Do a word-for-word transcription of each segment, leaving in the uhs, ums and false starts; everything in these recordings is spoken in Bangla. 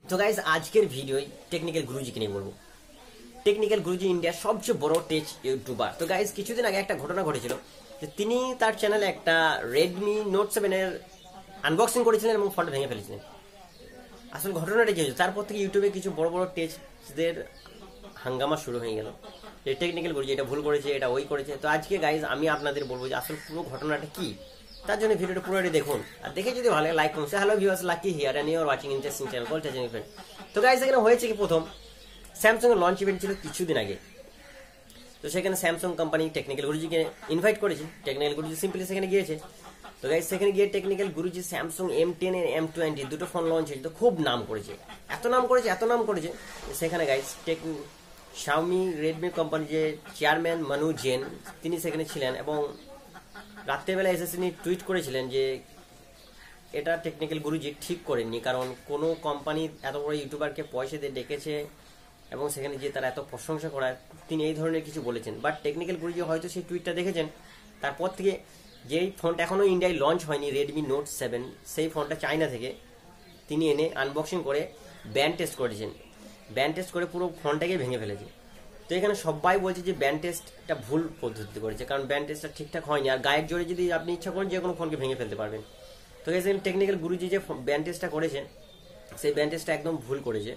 তো গাইজ আজকের ভিডিও টেকনিক্যাল গুরুজিকে নিয়ে বলবো। টেকনিক্যাল গুরুজি ইন্ডিয়ার সবচেয়ে বড় টেক ইউটিউবার। তো গাইজ কিছুদিন আগে একটা ঘটনা ঘটেছিল যে তিনি তার চ্যানেলে একটা রেডমি নোট সেভেন এর আনবক্সিং করেছিলেন এবং ফোনটা ভেঙে ফেলেছিলেন। আসল ঘটনাটা কি হয়েছে, তারপর থেকে ইউটিউবে কিছু বড় বড় টেকদের হাঙ্গামা শুরু হয়ে গেল যে টেকনিক্যাল গুরুজি এটা ভুল করেছে, এটা ওই করেছে। তো আজকে গাইজ আমি আপনাদের বলবো যে আসল পুরো ঘটনাটা কি, তার জন্য ভিডিওটা পুরোটা দেখুন। আর দেখে যদি ভালো লাইক করুন। Hello viewers, Lucky here and you are watching interesting channel call teaching friend. তো গাইজ এখানে হয়েছে কি, প্রথম স্যামসাং এর লঞ্চ ইভেন্ট ছিল কিছুদিন আগে। তো সেখানে স্যামসাং কোম্পানি টেকনিক্যাল গুরুজিকে ইনভাইট করেছে। টেকনিক্যাল গুরুজি সিম্পলি সেখানে গিয়েছে। তো গাইজ সেখানে গিয়ে technical Guruji Samsung M ten এর এম টোয়েন্টি দুটো ফোন লঞ্চ হয়েছে। তো খুব নাম করেছে, এত নাম করেছে এত নাম করেছে সেখানে guys tech Xiaomi Redmi company যে চেয়ারম্যান মানু জেন তিনি সেখানে ছিলেন এবং রাত্রেবেলা এসে তিনি টুইট করেছিলেন যে এটা টেকনিক্যাল গুরুজি ঠিক করেননি, কারণ কোনো কোম্পানি এত বড় ইউটিউবারকে পয়সা দিয়ে ডেকেছে এবং সেখানে যে তারা এত প্রশংসা করায় তিনি এই ধরনের কিছু বলেছেন। বাট টেকনিক্যাল গুরুজি হয়তো সেই টুইটটা দেখেছেন। তারপর থেকে যেই ফোনটা এখনও ইন্ডিয়ায় লঞ্চ হয়নি রেডমি নোট সেভেন, সেই ফোনটা চায়না থেকে তিনি এনে আনবক্সিং করে ব্যান্ড টেস্ট করেছেন। ব্যান্ড টেস্ট করে পুরো ফোনটাকে ভেঙে ফেলেছে। তো এখানে সবাই বলছে যে ব্যান্ড টেস্টটা ভুল পদ্ধতি করেছে, কারণ ব্যান্ড টেস্টটা ঠিকঠাক হয়নি। আর গায়ের জোরে যদি আপনি ইচ্ছা করেন যে কোনো ফোনকে ভেঙে ফেলতে পারবেন। তো এখানে টেকনিক্যাল গুরুজি যে ব্যান্ড টেস্টটা করেছেন সেই ব্যান্ড টেস্টটা একদম ভুল করেছে।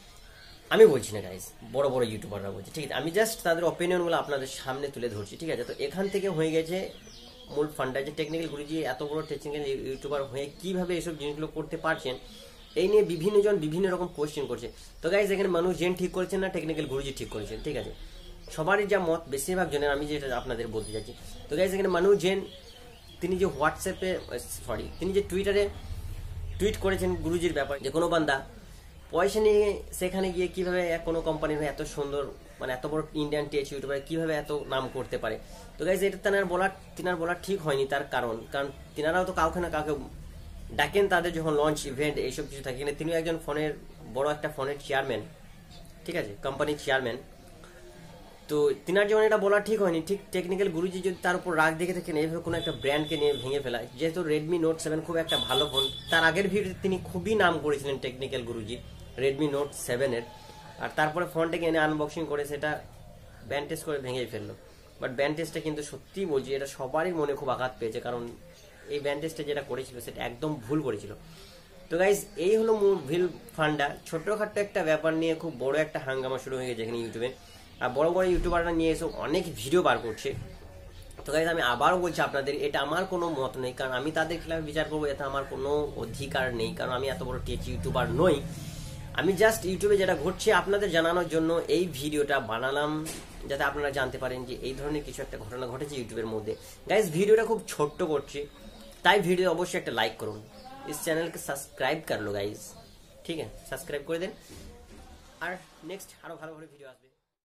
আমি বলছি না গাইজ, বড় বড় ইউটিউবাররা বলছে, ঠিক আছে। আমি জাস্ট তাদের অপিনিয়নগুলো আপনাদের সামনে তুলে ধরছি, ঠিক আছে। তো এখান থেকে হয়ে গেছে মূল ফান্ডা যে টেকনিক্যাল গুরুজি এত বড় টেকনিক্যাল ইউটিউবার হয়ে কিভাবে এসব জিনিসগুলো করতে পারছেন, এই নিয়ে বিভিন্ন জন বিভিন্ন রকম কোয়েশ্চেন করছে। তো গাইজ এখানে মানুষ জেন ঠিক করেছেন না টেকনিক্যাল গুরুজি ঠিক করেছেন, ঠিক আছে। সবারই যা মত, বেশিরভাগ জনের, আমি যেটা আপনাদের বলতে চাচ্ছি। তো গাইজ এখানে মানুষ জেন তিনি যে হোয়াটসঅ্যাপে সরি তিনি যে টুইটারে টুইট করেছেন গুরুজির ব্যাপারে, যে কোনো বান্দা পয়সা নিয়ে সেখানে গিয়ে কিভাবে কোনো কোম্পানির এত সুন্দর মানে এত বড় ইন্ডিয়ান টেক ইউটিউবার কিভাবে এত নাম করতে পারে। তো গাইজ এটা তেনার বলার তিনার বলা ঠিক হয়নি। তার কারণ কারণ তিনারাও তো কাউকে না কাউকে ডাকেন তাদের যখন লঞ্চ ইভেন্ট এইসব কিছু থাকে। তিনি একজন ফোনের বড় একটা ফোনের চেয়ারম্যান, ঠিক আছে, কোম্পানির চেয়ারম্যান। তো তিনার যেমন এটা বলা ঠিক হয়নি, ঠিক টেকনিক্যাল গুরুজি যদি তার উপর রাগ দেখে থাকেন এইভাবে কোনো একটা ব্র্যান্ডকে নিয়ে ভেঙে ফেলায়। যেহেতু রেডমি নোট সেভেন খুব একটা ভালো ফোন, তার আগের ভিডিওতে তিনি খুবই নাম করেছিলেন technical Guruji Redmi note seven এর। আর তারপরে ফোনটাকে এনে আনবক্সিং করে সেটা ব্যান্ডটেস্ট করে ভেঙেই ফেললো। বাট ব্যান্ডটেস্টটা কিন্তু সত্যিই বলছি এটা সবারই মনে খুব আঘাত পেয়েছে, কারণ এই ব্যান্ডটেস্টটা যেটা করেছিল সেটা একদম ভুল করেছিল। তো গাইজ এই হলো মূল ভিল ফান্ডা। ছোটখাটো একটা ব্যাপার নিয়ে খুব বড় একটা হাঙ্গামা শুরু হয়ে গেছে এখানে ইউটিউবে। আর বড় বড় ইউটিউবাররা নিয়ে এসে অনেক ভিডিও বার করছে। তো গাইজ আমি আবারও বলছি আপনাদের, এটা আমার কোনো মত নেই, কারণ আমি তাদের খেলাফে বিচার করবো এটা আমার কোনো অধিকার নেই, কারণ আমি এত বড় টেক ইউটিউবার নই। আমি জাস্ট ইউটিউবে যেটা ঘটছে আপনাদের জানানোর জন্য এই ভিডিওটা বানালাম, যাতে আপনারা জানতে পারেন যে এই ধরনের কিছু একটা ঘটনা ঘটেছে ইউটিউবের মধ্যে। গাইজ ভিডিওটা খুব ছোট্ট করছি, তাই ভিডিও অবশ্যই একটা লাইক করুন, इस चैनल के सब्सक्राइब कर लो गाइज, ठीक है, सब्सक्राइब कर दें। और नेक्स्ट आरो ভালো ভালো ভিডিও আসবে।